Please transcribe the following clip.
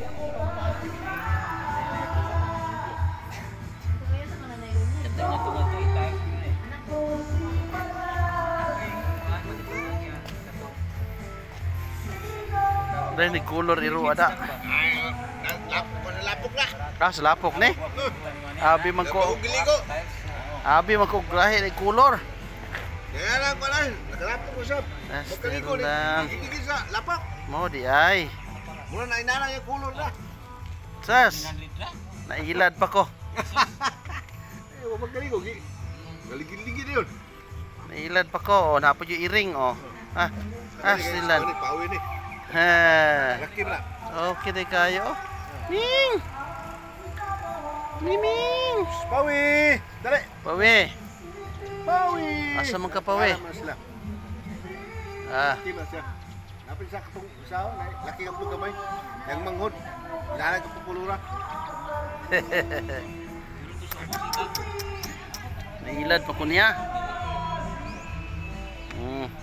Dahil ni color iro ada. Lapok na. Sa lapok ni. Abi man ko. Abi man ko grahe ni color. Kaya lang pala, nakalapok ko siya. Magkaligo ni. Gigigil sa lapok. Mo di ay. Mula na inana yung color na. Sas. Nailad pa ko. Magkaligo. Galigid-ligid yun. Nailad pa ko. Napod yung iring oh. Silan. Pawi ni. Ha. Laki na. Okay na kayo. Ming! Miming! Pawi! Dali! Pawi! Pawi! Asa man ka pawi? Laki na siya. Napin sa katong isaw. Laki ang gamay. Yang manghod. Lalagay ko pupulura. Nailad pa ko niya.